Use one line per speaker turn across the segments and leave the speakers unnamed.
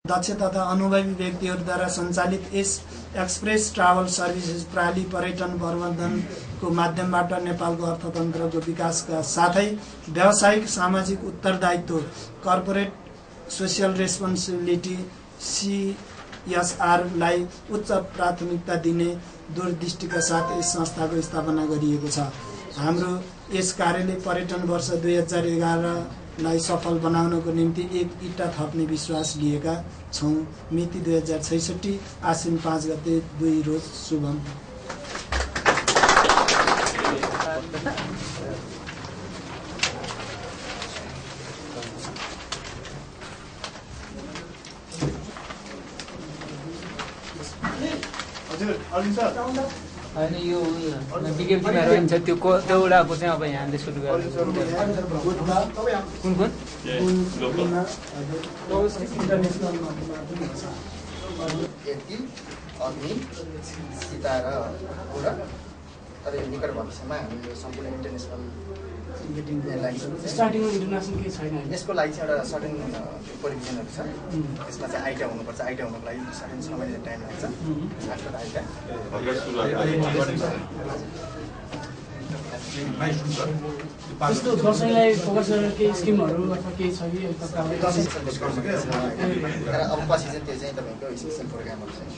दक्ष तथा अनुभवी व्यक्तिहरूद्वारा सञ्चालित यस एक्सप्रेस ट्राभल सर्भिसेस प्रणाली पर्यटन प्रबन्धनको माध्यमबाट नेपालको अर्थतन्त्रको विकासका साथै व्यावसायिक सामाजिक उत्तरदायित्व कर्पोरेट सोसियल रेस्पोन्सिबिलिटी CSR लाई उच्च प्राथमिकता दिने दूरदृष्टिका साथ यस संस्थाको स्थापना गरिएको छ। हाम्रो यस कार्यालय पर्यटन वर्ष 2011 लाई सफल बनाउनको निम्ति एक इट्टा थप्ने विश्वास लिएका छौं। मिति 2066 आश्विन 5 गते 2 रोज शुभम।
होइन यो विज्ञप्तिमा रहन्छ त्यो एउटाको चाहिँ अब यहाँले सुरु गर्नु कुन
अग्नि सीता र कुरा तर यो निकट भविष्यमा हामी यो सम्पूर्ण इन्टरनेसनल
स्टार्टिङमा इन्टरनेसनल केही छैन।
यसको लागि चाहिँ एउटा सर्टेन प्रोभिजनहरू छ। त्यसमा चाहिँ आइटा हुनुपर्छ। आइटा हुनको लागि सर्टेन समय टाइम लाग्छ। आफ्टर आइटा
त्यस्तो दसैँलाई फोकस गरेर केही स्किमहरू अथवा केही छ कि
तर अब पछि चाहिँ त्यो चाहिँ तपाईँको स्पेसल प्रोग्रामहरू छ।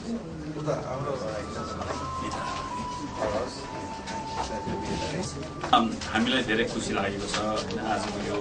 हामीलाई धेरै खुसी लागेको छ आजको यो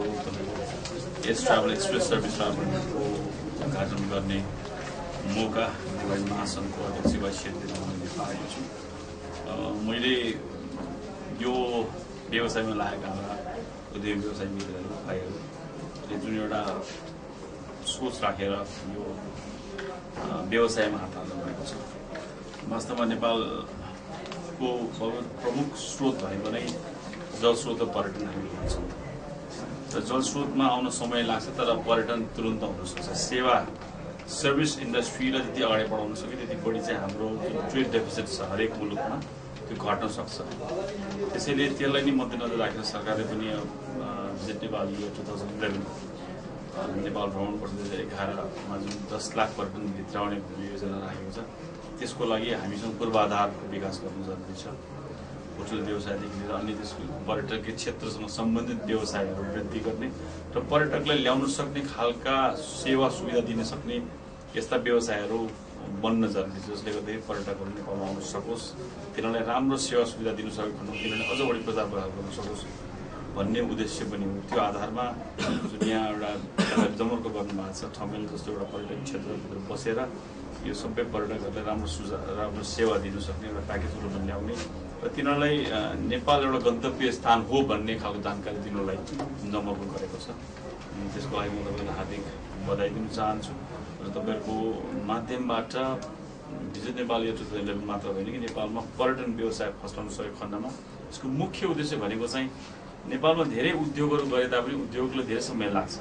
एस ट्राभल एक्सप्रेस सर्भिस ट्राभलको उद्घाटन गर्ने मौका नेपाली महासङ्घको अध्यक्ष शिवा छेत्रीले मैले पाएको छु। मैले यो व्यवसायमा लागेका हाम्रा उद्योग व्यवसाय मित्रहरू भाइहरूले जुन एउटा सोच राखेर यो व्यवसायमा हात हाल्नु भएको छ। वास्तवमा नेपालको प्रमुख स्रोत भनेको नै जलस्रोत र पर्यटन हामी भन्छौँ र जलस्रोतमा आउन समय लाग्छ तर पर्यटन तुरुन्त हुन सक्छ। सेवा सर्भिस इन्डस्ट्रीलाई जति अगाडि बढाउन सक्यो त्यति बढी चाहिँ हाम्रो ट्रेड डेफिसिट छ हरेक मुलुकमा त्यो घट्न सक्छ। त्यसैले त्यसलाई नै मध्यनजर राखेर सरकारले पनि भिजिट नेपाल इयर 2011 नेपाल भ्रमण वर्ष 2011मा जुन 10 लाख पर्यटन भित्राउने योजना राखेको छ त्यसको लागि हामीसँग पूर्वाधारको विकास गर्नु जरुरी छ। होटल व्यवसायदेखि लिएर अन्य त्यसको पर्यटकीय क्षेत्रसँग सम्बन्धित व्यवसायहरू वृद्धि गर्ने र पर्यटकलाई ल्याउन सक्ने खालका सेवा सुविधा दिन सक्ने यस्ता व्यवसायहरू बन्न जरुरी छ जसले गर्दा पर्यटकहरू नेपालमा आउन सकोस्, तिनीहरूलाई राम्रो सेवा सुविधा दिन सकेको खण्डमा तिनीहरूले अझ बढी प्रचार प्रसार गर्न सकोस् भन्ने उद्देश्य पनि हो। त्यो आधारमा जुन यहाँ एउटा जमर्को गर्नुभएको छ ठमेल जस्तो एउटा पर्यटन क्षेत्रभित्र बसेर यो सबै पर्यटकहरूलाई राम्रो सेवा दिन सक्ने एउटा प्याकेजहरू ल्याउने र तिनीहरूलाई नेपाल एउटा गन्तव्य स्थान हो भन्ने खालको जानकारी दिनलाई जमर्को गरेको छ। त्यसको लागि म तपाईँलाई हार्दिक बधाई दिन चाहन्छु र तपाईँहरूको माध्यमबाट भिजिट नेपाल इयर 2011 मात्र होइन कि नेपालमा पर्यटन व्यवसाय फस्टाउन सकेको खण्डमा यसको मुख्य उद्देश्य भनेको चाहिँ नेपालमा धेरै उद्योगहरू गरे तापनि उद्योगले धेरै समय लाग्छ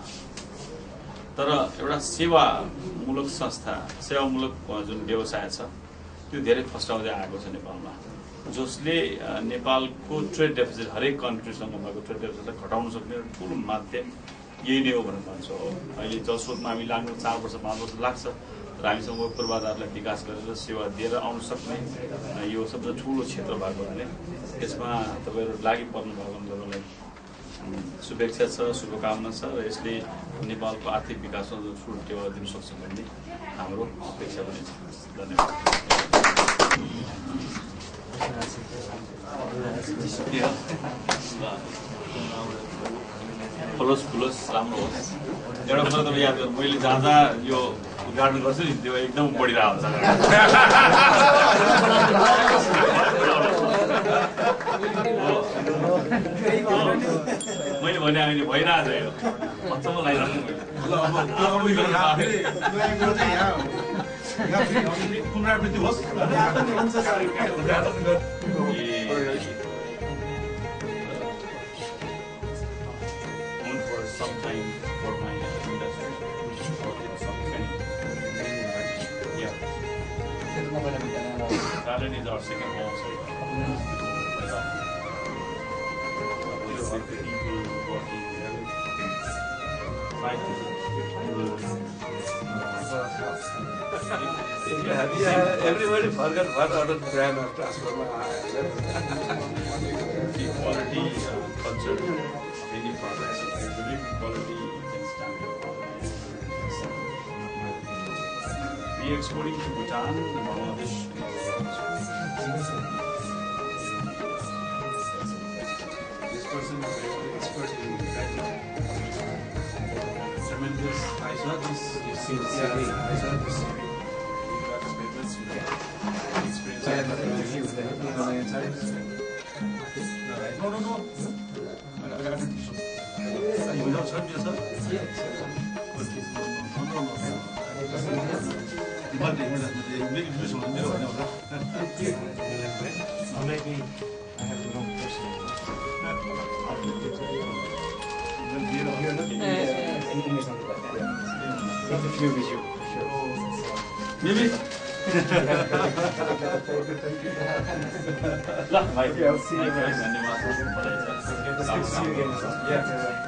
तर एउटा सेवामूलक संस्था सेवामूलक जुन व्यवसाय छ त्यो धेरै फस्टाउँदै आएको छ नेपालमा जसले नेपालको ट्रेड डेफिसिट हरेक कन्ट्रीसँग भएको ट्रेड डेफिसिटलाई घटाउन सक्ने ठुलो माध्यम यही नै हो भनेर भन्छ। अहिले जलस्रोतमा हामी लाग्नु 4 वर्ष 5 वर्ष लाग्छ र हामीसँग पूर्वाधारलाई विकास गरेर सेवा दिएर आउन सक्ने यो सबभन्दा ठुलो क्षेत्र भएको हुनाले यसमा तपाईँहरू लागि पर्नु भएको तपाईँलाई शुभेच्छा छ, शुभकामना छ र यसले नेपालको आर्थिक विकासमा ठुलो टेवा दिन सक्छ भन्ने हाम्रो अपेक्षा पनि छ। धन्यवाद। फलोस् फुलोस् राम्रो होस्। एउटा कुरा तपाईँ याद गर्नु मैले जहाँ यो उद्घाटन गर्छु नि त्यो एकदम बढिरहेको हुन्छ। मैले भने अहिले भइरहेछ यो अचम्म लागिरहेको
पुनरावृत्ति होस्
sometime for my industry or some training. Yeah. Thailand is our second home state. With people working there.
Everybody forgot what other brand of transformer
Quality culture, many products. I believe quality can stand. We are exporting to Bhutan, Bangladesh. This person is very expert in writing. Tremendous. I saw this. You see, I saw this. You got papers. Experience. No. Without shot, yes, sir?
Maybe I have the wrong person. Not a few with you, sure.
Maybe.
I'll see you guys.
See you again.
Yeah.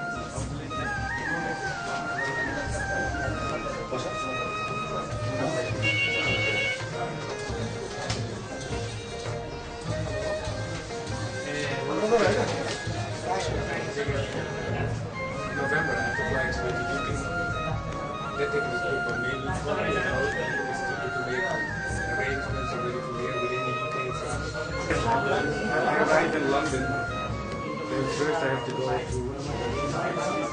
November, I have to fly to the UK. That takes me for me. To make arrangements already for here within the UK itself. I arrive in London. Then first I have to go to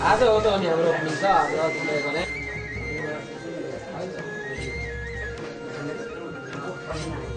आज हो त अनि हाम्रो opening छ आज तिमीले भने